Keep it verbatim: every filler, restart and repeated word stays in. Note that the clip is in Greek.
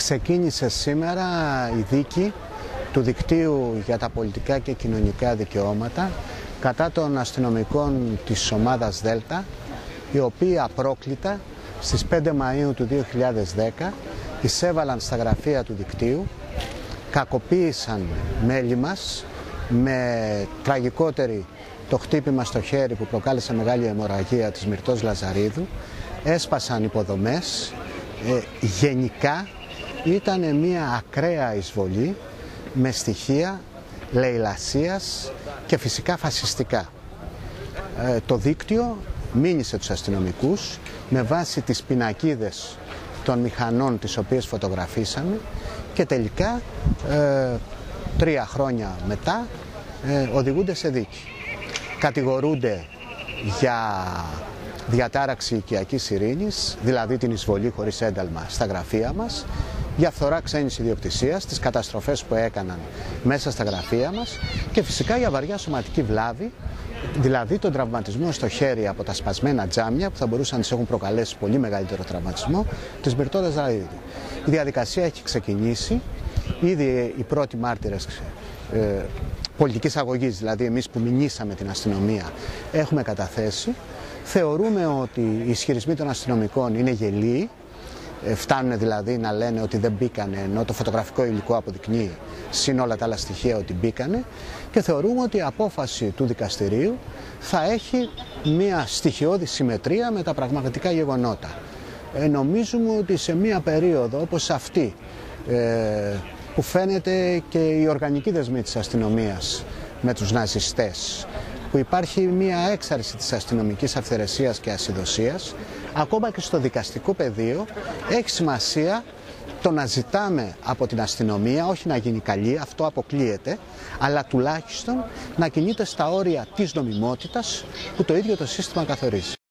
Ξεκίνησε σήμερα η δίκη του Δικτύου για τα Πολιτικά και Κοινωνικά Δικαιώματα κατά των αστυνομικών της ομάδας Δέλτα, οι οποίοι απρόκλητα στις πέντε Μαΐου του δύο χιλιάδες δέκα εισέβαλαν στα γραφεία του δικτύου, κακοποίησαν μέλη μας με τραγικότερη το χτύπημα στο χέρι που προκάλεσε μεγάλη αιμορραγία της Μυρτώς Λαζαρίδου, έσπασαν υποδομές, ε, γενικά ήταν μια ακραία εισβολή με στοιχεία λαιλασίας και φυσικά φασιστικά. Ε, το δίκτυο μήνυσε τους αστυνομικούς με βάση τις πινακίδες των μηχανών τις οποίες φωτογραφίσαμε και τελικά ε, τρία χρόνια μετά ε, οδηγούνται σε δίκη. Κατηγορούνται για διατάραξη οικιακής ειρήνης, δηλαδή την εισβολή χωρίς ένταλμα στα γραφεία μας, για φθορά ξένης ιδιοκτησίας, τις καταστροφές που έκαναν μέσα στα γραφεία μας και φυσικά για βαριά σωματική βλάβη, δηλαδή τον τραυματισμό στο χέρι από τα σπασμένα τζάμια που θα μπορούσαν να τις έχουν προκαλέσει πολύ μεγαλύτερο τραυματισμό της Μυρτώς Λαζαρίδου. Η διαδικασία έχει ξεκινήσει, ήδη οι πρώτοι μάρτυρες ε, πολιτικής αγωγής, δηλαδή εμείς που μηνύσαμε την αστυνομία, έχουμε καταθέσει. Θεωρούμε ότι οι ισχυρισμοί των αστυνομικών είναι γελοί, φτάνουν δηλαδή να λένε ότι δεν μπήκανε, ενώ το φωτογραφικό υλικό αποδεικνύει συν όλα τα άλλα στοιχεία ότι μπήκανε, και θεωρούμε ότι η απόφαση του δικαστηρίου θα έχει μια στοιχειώδη συμμετρία με τα πραγματικά γεγονότα. Ε, νομίζουμε ότι σε μια περίοδο όπως αυτή, ε, που φαίνεται και η οργανική δεσμή της αστυνομίας με τους ναζιστές, που υπάρχει μια έξαρση της αστυνομικής αυθαιρεσίας και ασυδοσίας, ακόμα και στο δικαστικό πεδίο έχει σημασία το να ζητάμε από την αστυνομία, όχι να γίνει καλή, αυτό αποκλείεται, αλλά τουλάχιστον να κινείται στα όρια της νομιμότητας που το ίδιο το σύστημα καθορίζει.